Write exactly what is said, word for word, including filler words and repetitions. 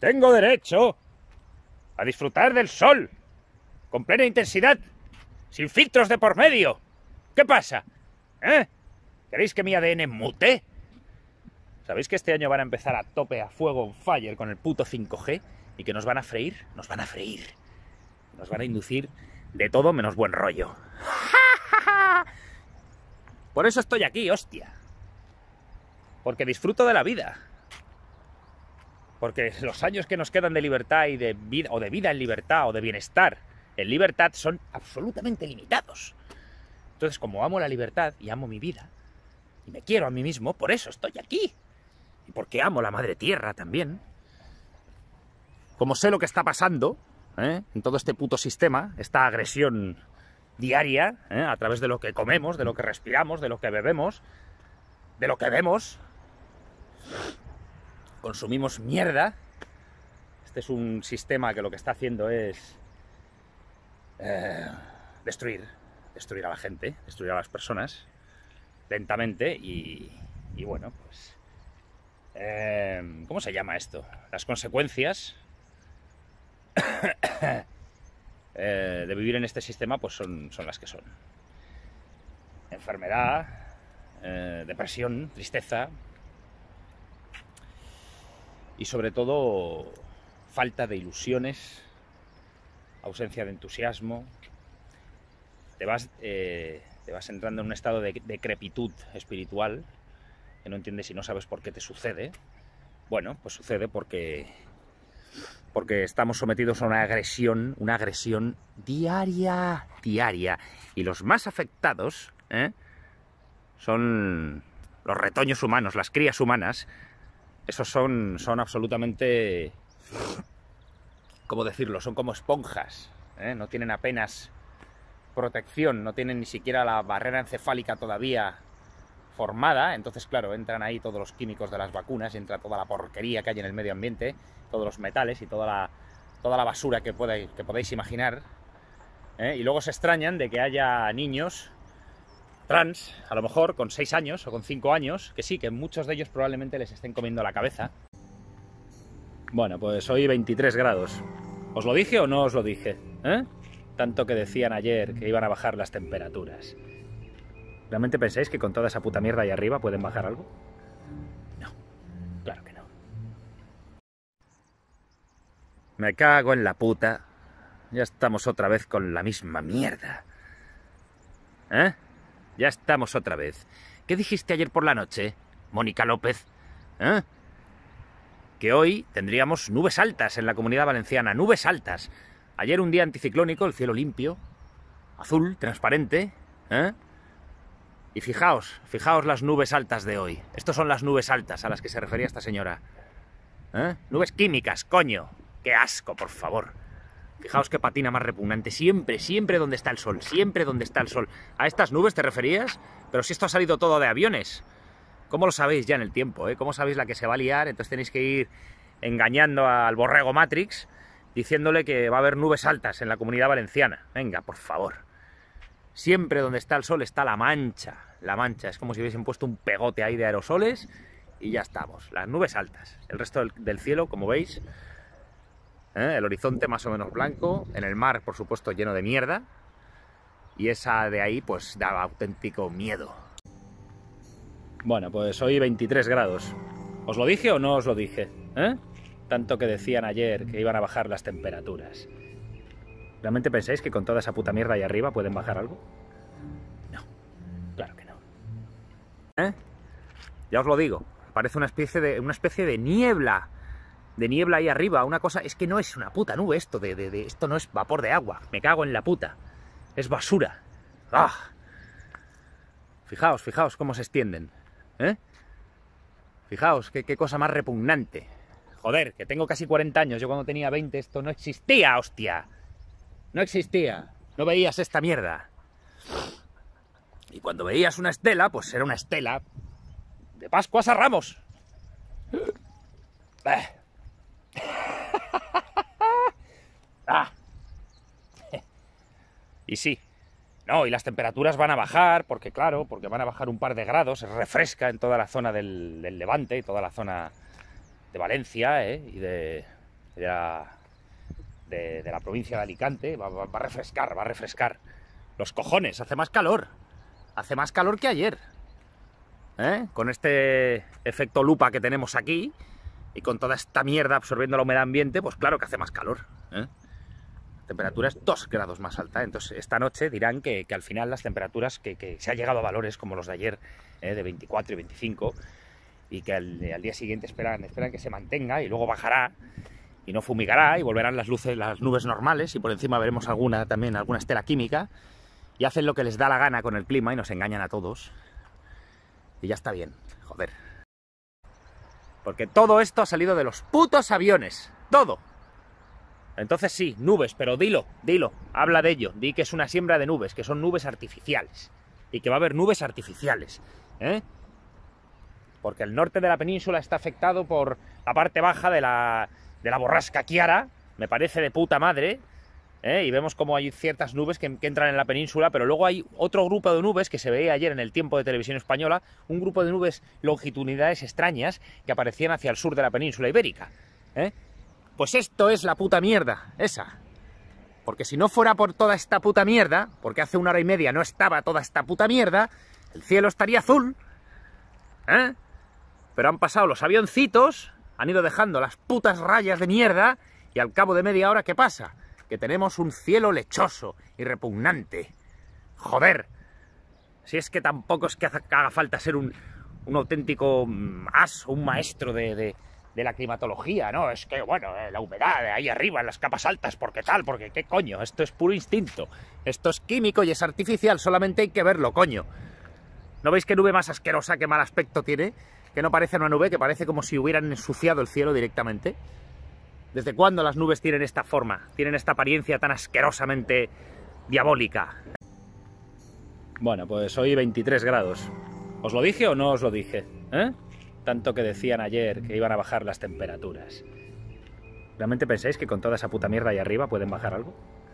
Tengo derecho a disfrutar del sol, con plena intensidad, sin filtros de por medio. ¿Qué pasa? ¿Eh? ¿Queréis que mi A D N mute? ¿Sabéis que este año van a empezar a tope, a fuego, on fire con el puto cinco G? ¿Y que nos van a freír? Nos van a freír. Nos van a inducir de todo menos buen rollo. Por eso estoy aquí, hostia. Porque disfruto de la vida. Porque los años que nos quedan de libertad y de vida, o de vida en libertad, o de bienestar en libertad, son absolutamente limitados. Entonces, como amo la libertad y amo mi vida, y me quiero a mí mismo, por eso estoy aquí. Y porque amo la madre tierra también. Como sé lo que está pasando, ¿eh?, en todo este puto sistema, esta agresión diaria, ¿eh?, a través de lo que comemos, de lo que respiramos, de lo que bebemos, de lo que vemos. Consumimos mierda. Este es un sistema que lo que está haciendo es eh, destruir, destruir a la gente, destruir a las personas, lentamente y, y bueno, pues... Eh, ¿cómo se llama esto? Las consecuencias eh, de vivir en este sistema pues son, son las que son. Enfermedad, eh, depresión, tristeza y sobre todo falta de ilusiones, ausencia de entusiasmo. Te vas, eh, te vas entrando en un estado de decrepitud espiritual que no entiendes y no sabes por qué te sucede. Bueno, pues sucede porque porque estamos sometidos a una agresión, una agresión diaria, diaria. Y los más afectados, ¿eh?, son los retoños humanos, las crías humanas. Esos son, son absolutamente, ¿cómo decirlo? Son como esponjas, ¿eh? No tienen apenas protección, no tienen ni siquiera la barrera encefálica todavía formada. Entonces, claro, entran ahí todos los químicos de las vacunas, entra toda la porquería que hay en el medio ambiente, todos los metales y toda la, toda la basura que, podéis, que podéis imaginar, ¿eh? Y luego se extrañan de que haya niños trans, a lo mejor con seis años o con cinco años, que sí, que muchos de ellos probablemente les estén comiendo la cabeza. Bueno, pues hoy veintitrés grados. ¿Os lo dije o no os lo dije? ¿Eh? Tanto que decían ayer que iban a bajar las temperaturas. ¿Realmente pensáis que con toda esa puta mierda ahí arriba pueden bajar algo? No, claro que no. Me cago en la puta. Ya estamos otra vez con la misma mierda. ¿Eh? Ya estamos otra vez. ¿Qué dijiste ayer por la noche, Mónica López? ¿Eh? Que hoy tendríamos nubes altas en la Comunidad Valenciana. Nubes altas. Ayer un día anticiclónico, el cielo limpio, azul, transparente, ¿eh? Y fijaos, fijaos las nubes altas de hoy. Estas son las nubes altas a las que se refería esta señora. ¿Eh? Nubes químicas, coño. ¡Qué asco, por favor! Fijaos qué patina más repugnante. Siempre, siempre donde está el sol. Siempre donde está el sol. ¿A estas nubes te referías? Pero si esto ha salido todo de aviones. ¿Cómo lo sabéis ya en el tiempo, eh? ¿Cómo sabéis la que se va a liar? Entonces tenéis que ir engañando al borrego Matrix, diciéndole que va a haber nubes altas en la Comunidad Valenciana. Venga, por favor. Siempre donde está el sol está la mancha. La mancha. Es como si hubiesen puesto un pegote ahí de aerosoles y ya estamos. Las nubes altas. El resto del, del cielo, como veis, ¿eh?, el horizonte más o menos blanco. En el mar, por supuesto, lleno de mierda. Y esa de ahí, pues, da auténtico miedo. Bueno, pues hoy veintitrés grados. ¿Os lo dije o no os lo dije? ¿Eh? Tanto que decían ayer que iban a bajar las temperaturas. ¿Realmente pensáis que con toda esa puta mierda ahí arriba pueden bajar algo? No, claro que no. ¿Eh? Ya os lo digo, parece una especie de, una especie de niebla. De niebla ahí arriba, una cosa... Es que no es una puta nube esto, de, de, de, esto no es vapor de agua. Me cago en la puta. Es basura. ¡Ah! Fijaos, fijaos cómo se extienden. ¿Eh? Fijaos, qué, qué cosa más repugnante. Joder, que tengo casi cuarenta años. Yo cuando tenía veinte esto no existía, hostia. No existía. No veías esta mierda. Y cuando veías una estela, pues era una estela de Pascuas a Ramos. Ah. Y sí. No, y las temperaturas van a bajar, porque claro, porque van a bajar un par de grados, se refresca en toda la zona del, del Levante y toda la zona de Valencia, ¿eh? y, de, de la, de, de la provincia de Alicante, va, va, va a refrescar, va a refrescar. Los cojones, hace más calor. Hace más calor que ayer. ¿Eh? Con este efecto lupa que tenemos aquí y con toda esta mierda absorbiendo la humedad ambiente, pues claro que hace más calor. ¿Eh? La temperatura es dos grados más alta. Entonces esta noche dirán que, que al final las temperaturas, que, que se ha llegado a valores como los de ayer, ¿eh? de veinticuatro y veinticinco, y que al, al día siguiente esperan, esperan que se mantenga y luego bajará y no fumigará y volverán las luces, las nubes normales, y por encima veremos alguna también, alguna estela química, y hacen lo que les da la gana con el clima y nos engañan a todos. Y ya está bien, joder. Porque todo esto ha salido de los putos aviones, todo. Entonces sí, nubes, pero dilo, dilo, habla de ello, di que es una siembra de nubes, que son nubes artificiales, y que va a haber nubes artificiales, ¿eh? Porque el norte de la península está afectado por la parte baja de la, de la borrasca Kiara, me parece de puta madre, ¿eh? Y vemos como hay ciertas nubes que, que entran en la península, pero luego hay otro grupo de nubes que se veía ayer en el Tiempo de Televisión Española, un grupo de nubes longitudinales extrañas que aparecían hacia el sur de la península ibérica, ¿eh? Pues esto es la puta mierda, esa. Porque si no fuera por toda esta puta mierda, porque hace una hora y media no estaba toda esta puta mierda, el cielo estaría azul, ¿eh? Pero han pasado los avioncitos, han ido dejando las putas rayas de mierda, y al cabo de media hora, ¿qué pasa? Que tenemos un cielo lechoso y repugnante. Joder, si es que tampoco es que haga falta ser un, un auténtico as o un maestro de, de, de la climatología, ¿no? Es que, bueno, eh, la humedad ahí arriba en las capas altas, porque tal, porque qué coño, esto es puro instinto. Esto es químico y es artificial, solamente hay que verlo, coño. ¿No veis qué nube más asquerosa, qué mal aspecto tiene? Que no parece una nube, que parece como si hubieran ensuciado el cielo directamente. ¿Desde cuándo las nubes tienen esta forma? Tienen esta apariencia tan asquerosamente diabólica. Bueno, pues hoy veintitrés grados. ¿Os lo dije o no os lo dije? ¿Eh? Tanto que decían ayer que iban a bajar las temperaturas. ¿Realmente pensáis que con toda esa puta mierda ahí arriba pueden bajar algo?